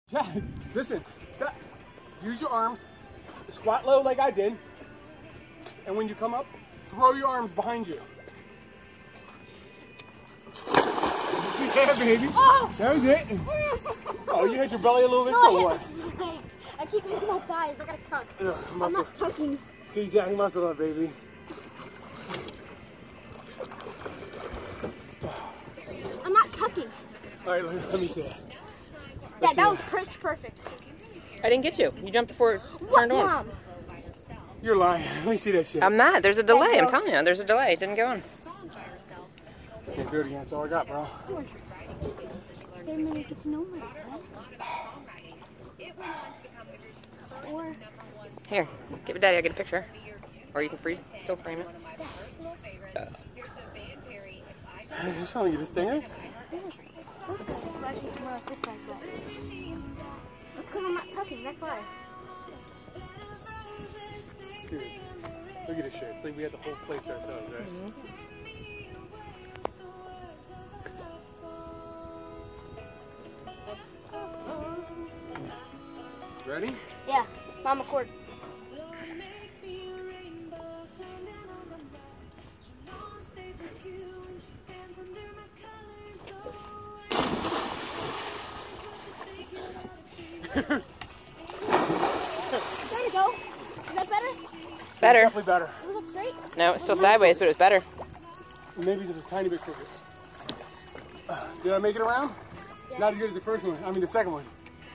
Jack, listen, stop. Use your arms, squat low like I did, and when you come up, throw your arms behind you. Yeah, baby. Oh. That was it. Oh, you hit your belly a little bit, so what? I keep moving my thighs. I gotta tuck. I'm not tucking. See, Jack, muscle up, baby. I'm not tucking. All right, let me see it. Yeah, that was pitch perfect. I didn't get you. You jumped before it turned on. Mom? You're lying. Let me see that shit. I'm not. There's a delay. I'm telling you. There's a delay. It didn't go on. Can't do it again. That's all I got, bro. Scared me to get to know me. Or Here, give it Daddy. I'll get a picture. Or you can still frame it. You trying to get a stinger? that's because I'm not tucking. That's why. Dude, look at this shit. It's like we had the whole place to ourselves, right? Ready? Yeah, Mama cord. There we go. Is that better? Better. Definitely better. Was it straight? No, it's still sideways, but it was better. Maybe just a tiny bit quicker. Did I make it around? Yeah. Not as good as the first one. I mean, the second one.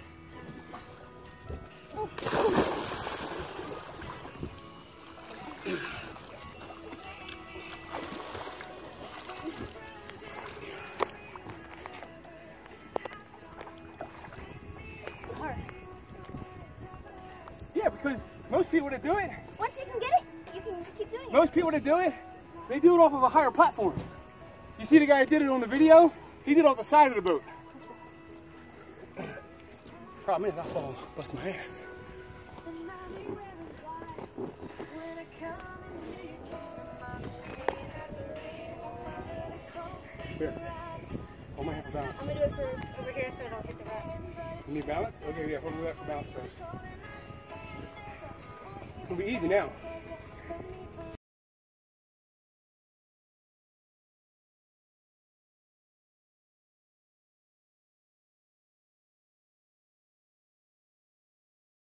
It's hard. Yeah, because most people that do it, Once you can get it, you can keep doing it. most people that do it, they do it off of a higher platform. You see the guy that did it on the video? He did it off the side of the boat. Problem is, I fall and bust my ass. Here, hold my hand for balance. I'm gonna do it for over here so I don't hit the rocks. You need balance? Okay, yeah, hold me that for balance first. It'll be easy now.